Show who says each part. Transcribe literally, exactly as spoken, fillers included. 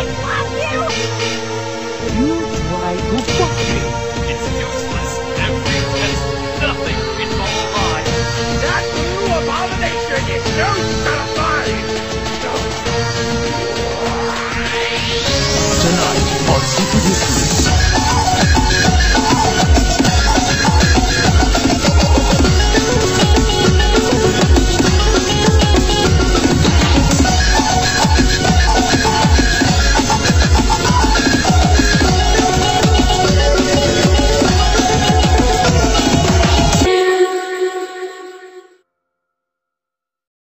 Speaker 1: I love you! You try to fuck me. It's just